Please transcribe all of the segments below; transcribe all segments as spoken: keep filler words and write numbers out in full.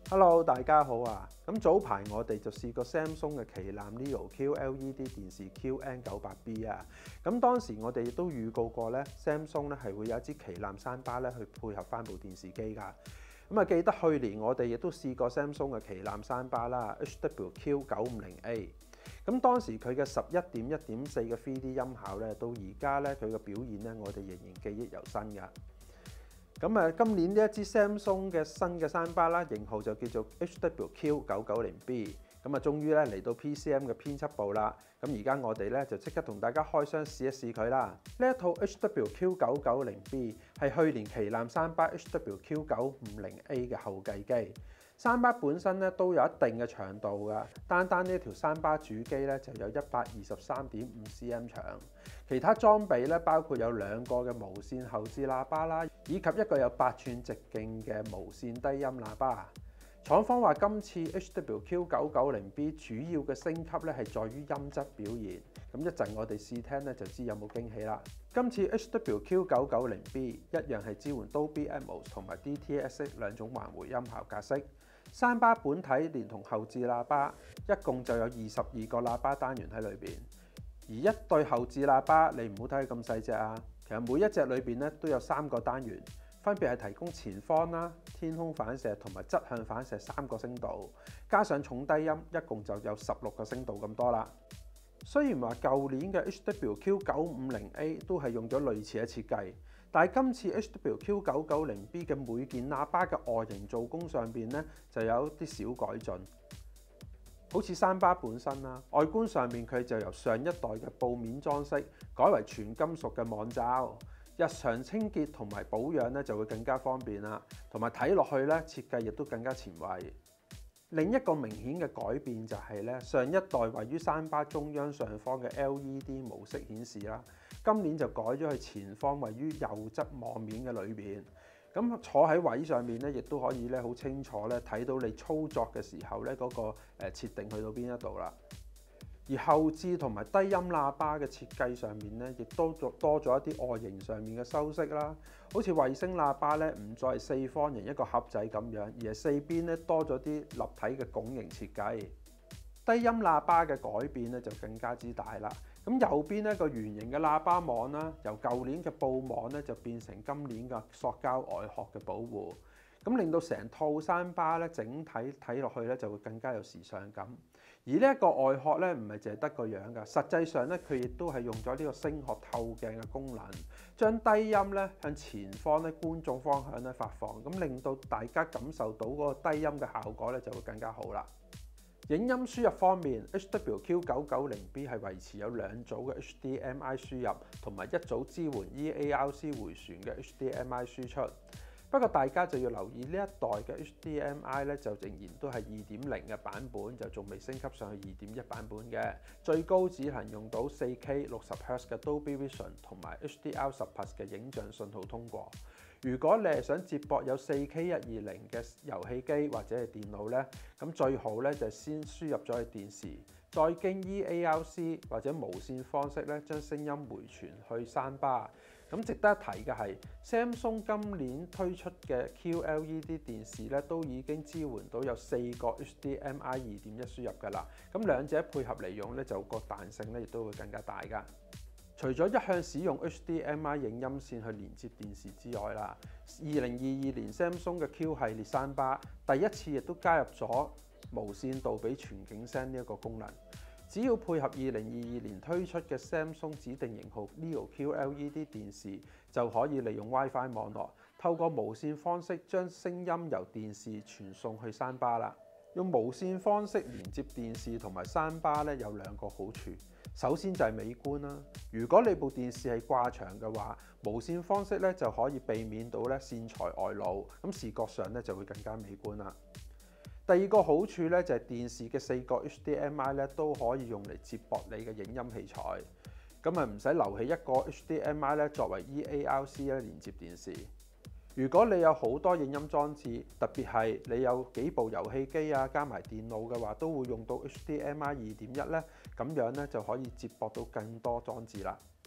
Hello，大家好啊！咁早排我哋就試過 Samsung 嘅旗艦 Neo Q L E D 電視 Q N 九八 B 啊。咁當時我哋亦都預告過咧 ，Samsung 咧係會有一支旗艦山巴咧去配合翻部電視機㗎。咁啊，記得去年我哋亦都試過 Samsung 嘅旗艦山巴啦 ，H W Q 九五零 A。咁當時佢嘅十一點一點四嘅 三 D 音效咧，到而家咧佢嘅表現咧，我哋仍然記憶猶新㗎。咁啊，今年呢一支 Samsung 嘅新嘅山巴啦，型號就叫做 H W Q 九九零 B。咁啊，終於咧嚟到 P C M 嘅編輯部啦。咁而家我哋咧就即刻同大家開箱試一試佢啦。呢一套 H W Q 九九零 B 係去年旗艦山巴 H W Q 九五零 A 嘅後繼機。山巴本身咧都有一定嘅長度㗎，單單呢條山巴主機咧就有一百二十三點五 cm 長。其他裝備咧包括有兩個嘅無線後置喇叭啦，以及一個有八寸直徑嘅無線低音喇叭。廠方話今次 H W Q 九九零 B 主要嘅升級咧係在於音質表現。咁一陣我哋試聽咧就知有冇驚喜啦。今次 H W Q 九九零 B 一樣係支援 Dolby Atmos 同埋 D T S 兩種環迴音效格式。山巴本體連同後置喇叭，一共就有二十二個喇叭單元喺裏邊。而一對後置喇叭，你唔好睇佢咁細隻啊！其實每一隻裏邊咧都有三個單元，分別係提供前方啦、天空反射同埋側向反射三個聲道，加上重低音，一共就有十六個聲道咁多啦。雖然話舊年嘅 H W Q 九五零 A 都係用咗類似嘅設計，但係今次 H W Q 九九零 B 嘅每件喇叭嘅外形做工上邊咧就有啲小改進。好似山巴本身啦，外觀上面佢就由上一代嘅布面裝飾改為全金屬嘅網罩，日常清潔同埋保養咧就會更加方便啦，同埋睇落去咧設計亦都更加前衛。另一個明顯嘅改變就係咧，上一代位於山巴中央上方嘅 L E D 模式顯示啦，今年就改咗去前方位於右側網面嘅裏邊。咁坐喺位上面咧，亦都可以咧好清楚咧睇到你操作嘅時候咧嗰個誒設定去到邊一度啦。而後置同埋低音喇叭嘅設計上面咧，亦都多咗一啲外形上面嘅修飾啦。好似衛星喇叭咧，唔再係四方形一個盒仔咁樣，而係四邊咧多咗啲立體嘅拱形設計。低音喇叭嘅改變咧就更加之大啦。咁右邊呢個圓形嘅喇叭網啦，由舊年嘅布網咧就變成今年嘅塑膠外殼嘅保護，咁令到成套山巴咧整體睇落去咧就會更加有時尚感。而呢一個外殼咧唔係淨係得個樣㗎，實際上咧佢亦都係用咗呢個聲學透鏡嘅功能，將低音咧向前方咧觀眾方向咧發放，咁令到大家感受到嗰個低音嘅效果咧就會更加好啦。影音輸入方面 ，H W Q 九九零 B 係維持有兩組嘅 H D M I 輸入，同埋一組支援 E A R C 迴旋嘅 H D M I 輸出。不過大家就要留意呢一代嘅 H D M I 咧，就仍然都係二點零嘅版本，就仲未升級上去二點一版本嘅，最高只能用到四 K 六十赫茲嘅 Dolby Vision 同埋 H D R 十 Plus 嘅影像信號通過。如果你係想接駁有四 K 一二零嘅遊戲機或者係電腦咧，咁最好咧就先輸入咗去電視，再經 E A R C 或者無線方式咧將聲音回傳去山巴。咁值得一提嘅係 ，Samsung 今年推出嘅 Q L E D 電視咧都已經支援到有四個 H D M I 二點一輸入㗎啦。咁兩者配合嚟用咧，就個彈性咧亦都會更加大㗎。除咗一向使用 H D M I 影音線去連接電視之外啦，二零二二年 Samsung 嘅 Q 系列山巴第一次亦都加入咗無線杜比全景聲呢一個功能。只要配合二零二二年推出嘅 Samsung 指定型號 Neo Q L E D 電視，就可以利用 WiFi 網絡，透過無線方式將聲音由電視傳送去山巴啦。用無線方式連接電視同埋山巴咧，有兩個好處。首先就係美觀啦。如果你部電視係掛牆嘅話，無線方式咧就可以避免到咧線材外露，咁視覺上咧就會更加美觀啦。第二個好處咧就係電視嘅四個 H D M I 咧都可以用嚟接駁你嘅影音器材，咁啊唔使留起一個 H D M I 咧作為 E A R C 咧連接電視。如果你有好多影音裝置，特別係你有幾部遊戲機啊，加埋電腦嘅話，都會用到 H D M I 二點一咧，咁樣咧就可以接駁到更多裝置啦。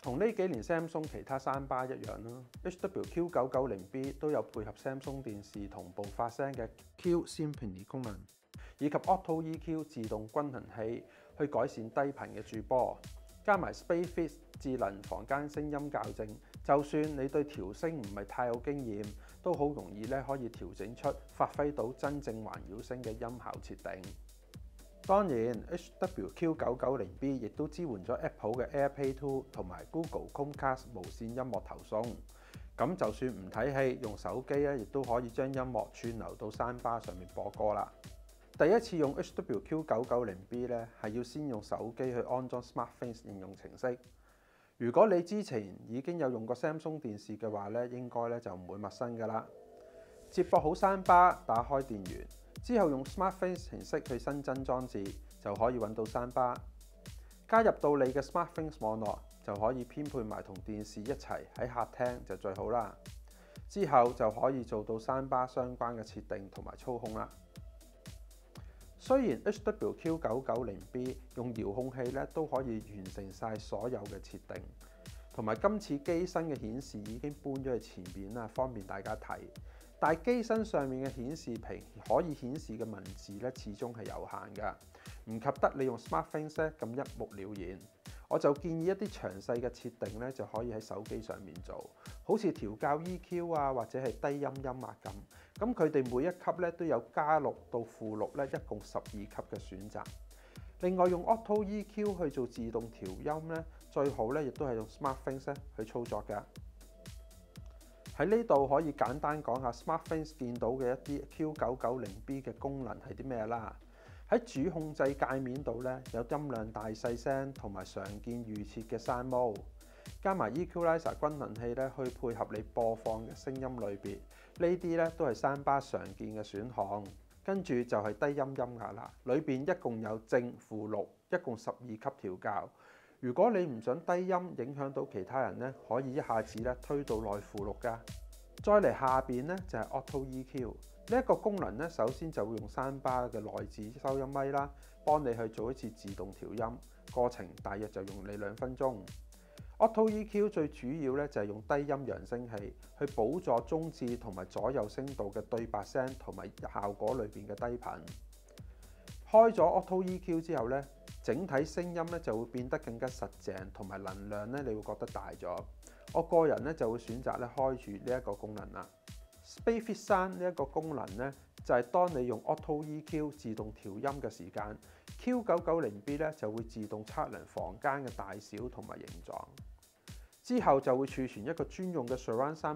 同呢幾年 Samsung 其他三巴一樣啦 ，H W Q 九九零 B 都有配合 Samsung 電視同步發聲嘅 Q Symphony 功能，以及 Auto E Q 自動均衡器去改善低頻嘅駐波，加埋 SpaceFit 智能房間聲音校正，就算你對調聲唔係太有經驗，都好容易咧可以調整出發揮到真正環繞聲嘅音效設定。當然 ，H W Q 九九零 B 亦都支援咗 Apple 嘅 AirPlay 二同埋 Google Chromecast 無線音樂投送。咁就算唔睇戲，用手機咧，亦都可以將音樂串流到山巴上面播歌啦。第一次用 H W Q 九九零 B 咧，係要先用手機去安裝 SmartThings 應用程式。如果你之前已經有用過 Samsung 電視嘅話咧，應該咧就唔會陌生㗎啦。接駁好山巴，打開電源。之後用 SmartThings 程式去新增裝置，就可以揾到山巴。加入到你嘅 SmartThings 網絡，就可以編配埋同電視一齊喺客廳就最好啦。之後就可以做到山巴相關嘅設定同埋操控啦。雖然 H W Q 九九零 B 用遙控器咧都可以完成晒所有嘅設定，同埋今次機身嘅顯示已經搬咗去前面啦，方便大家睇。但係機身上面嘅顯示屏可以顯示嘅文字咧，始終係有限㗎，唔及得你用 SmartThings 咧咁一目了然。我就建議一啲詳細嘅設定咧，就可以喺手機上面做，好似調校 E Q 啊，或者係低音音壓咁。咁佢哋每一級咧都有加六到負六咧，一共十二級嘅選擇。另外用 Auto E Q 去做自動調音咧，最好咧亦都係用 SmartThings 咧去操作㗎。喺呢度可以簡單講下 SmartThings 見到嘅一啲 Q 九九零 B 嘅功能係啲咩啦？喺主控制界面度咧有音量大細聲同埋常見預設嘅 Sound Mode，加埋 Equalizer 均衡器咧去配合你播放嘅聲音類別，呢啲咧都係山巴常見嘅選項。跟住就係低音音壓啦，裏邊一共有正負六，一共十二級調校。如果你唔想低音影響到其他人咧，可以一下子咧推到內負六㗎。再嚟下邊咧就係 Auto E Q 呢一個功能咧，首先就會用山巴嘅內置收音咪啦，幫你去做一次自動調音，過程大約就用你兩分鐘。Auto E Q 最主要咧就係用低音揚聲器去補助中置同埋左右聲道嘅對白聲同埋效果裏邊嘅低頻。開咗 Auto E Q 之後咧，整體聲音咧就會變得更加實淨，同埋能量咧你會覺得大咗。我個人咧就會選擇咧開住呢一個功能啦。SpaceFit 三呢一個功能咧就係當你用 Auto E Q 自動調音嘅時間 ，Q 九九零 B 咧就會自動測量房間嘅大小同埋形狀，之後就會儲存一個專用嘅 Surround Sound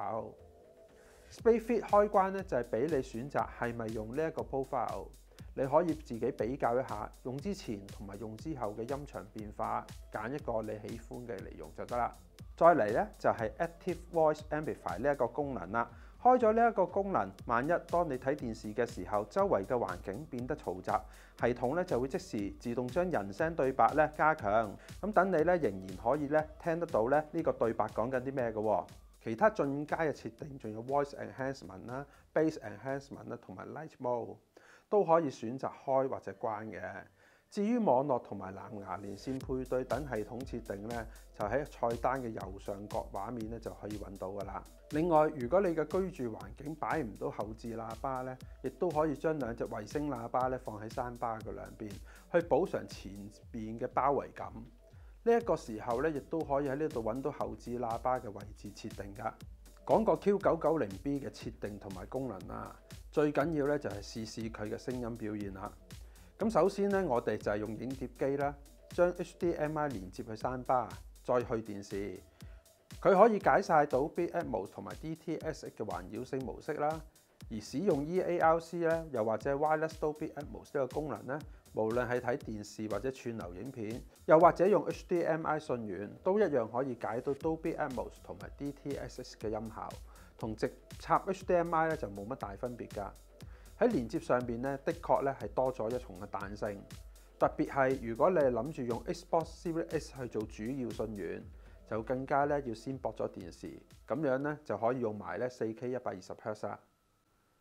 Profile。SpaceFit 開關咧就係俾你選擇係咪用呢一個 profile。你可以自己比較一下，用之前同埋用之後嘅音場變化，揀一個你喜歡嘅嚟用就得啦。再嚟咧就係 Active Voice Amplify 呢一個功能啦。開咗呢一個功能，萬一當你睇電視嘅時候，周圍嘅環境變得嘈雜，系統咧就會即時自動將人聲對白咧加強，咁等你咧仍然可以咧聽得到咧呢個對白講緊啲咩嘅。其他進階嘅設定仲有 Voice Enhancement 啦、Bass Enhancement 啦同埋 Light Mode。都可以選擇開或者關嘅。至於網絡同埋藍牙連線配對等系統設定咧，就喺菜單嘅右上角畫面咧就可以揾到㗎啦。另外，如果你嘅居住環境擺唔到後置喇叭咧，亦都可以將兩隻衛星喇叭咧放喺山巴嘅兩邊，去補償前邊嘅包圍感。呢、這、一個時候咧，亦都可以喺呢度揾到後置喇叭嘅位置設定㗎。講個 Q 九九零 B 嘅設定同埋功能啦，最緊要咧就係試試佢嘅聲音表現啦。咁首先咧，我哋就係用影碟機啦，將 H D M I 連接去山巴，再去電視。佢可以解晒到 Dolby Atmos 同埋 D T S 嘅環繞聲模式啦。而使用 E A R C 咧，又或者 Wireless Dolby Atmos 呢個功能咧，無論係睇電視或者串流影片，又或者用 H D M I 信源，都一樣可以解到 Dolby Atmos 同埋 D T S 嘅音效，同直插 H D M I 咧就冇乜大分別㗎。喺連接上邊咧，的確咧係多咗一重嘅彈性，特別係如果你係諗住用 Xbox Series X 去做主要信源，就更加咧要先駁咗電視，咁樣咧就可以用埋咧 四K 一百二十赫茲啦。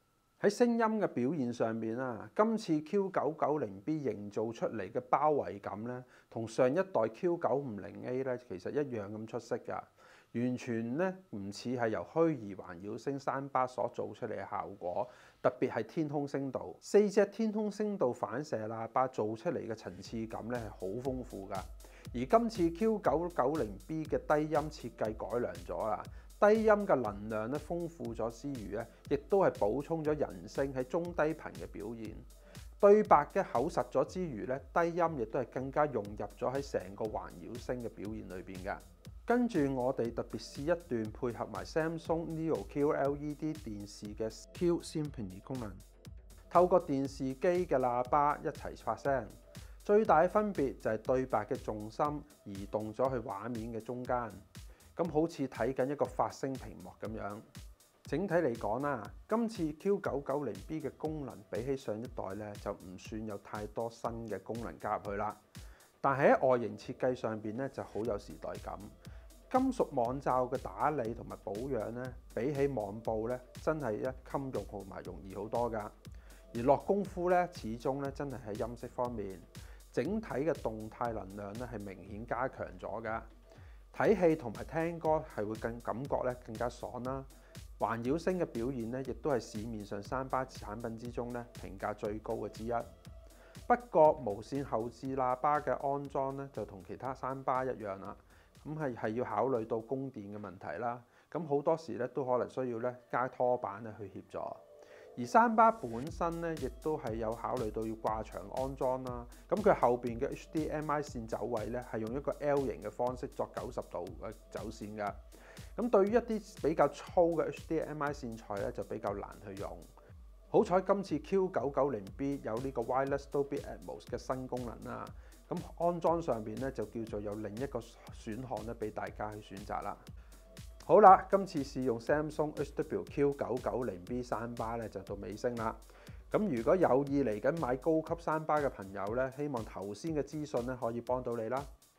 喺聲音嘅表現上面啊，今次 Q 九九零 B 營造出嚟嘅包圍感咧，同上一代 Q 九五零 A 咧其實一樣咁出色㗎，完全咧唔似係由虛擬環繞聲山巴所做出嚟嘅效果，特別係天空聲道，四隻天空聲道反射喇叭做出嚟嘅層次感咧係好豐富㗎。而今次 Q 九九零 B 嘅低音設計改良咗啦。低音嘅能量咧豐富咗之餘咧，亦都係補充咗人聲喺中低頻嘅表現。對白嘅厚實咗之餘咧，低音亦都係更加融入咗喺成個環繞聲嘅表現裏邊嘅。跟住我哋特別試一段配合埋 Samsung Neo Q L E D 電視嘅 Q Symphony 功能，透過電視機嘅喇叭一齊發聲。最大嘅分別就係對白嘅重心移動咗去畫面嘅中間。咁好似睇緊一個發聲屏幕咁樣。整體嚟講啦，今次 Q 九九零 B 嘅功能比起上一代咧，就唔算有太多新嘅功能加入去啦。但係喺外形設計上邊咧，就好有時代感。金屬網罩嘅打理同埋保養咧，比起網布咧，真係一襟用同埋容易好多㗎。而落功夫咧，始終咧真係喺音色方面，整體嘅動態能量咧係明顯加強咗㗎。睇戲同埋聽歌係會更感覺咧更加爽啦。環繞聲嘅表現咧，亦都係市面上山巴產品之中咧評價最高嘅之一。不過無線後置喇叭嘅安裝咧，就同其他山巴一樣啦。咁係係要考慮到供電嘅問題啦。咁好多時咧都可能需要咧加拖板咧去協助。而山巴本身咧，亦都係有考慮到要掛牆安裝啦。咁佢後邊嘅 H D M I 線走位咧，係用一個 L 型嘅方式作九十度嘅走線㗎。咁對於一啲比較粗嘅 H D M I 線材咧，就比較難去用。好彩今次 Q 九九零 B 有呢個 Wireless Dolby Atmos 嘅新功能啦。咁安裝上邊咧就叫做有另一個選項咧俾大家去選擇啦。好啦，今次試用 Samsung H W Q 九九零 B 山巴咧就到尾聲啦。咁如果有意嚟緊買高級山巴嘅朋友咧，希望頭先嘅資訊咧可以幫到你啦。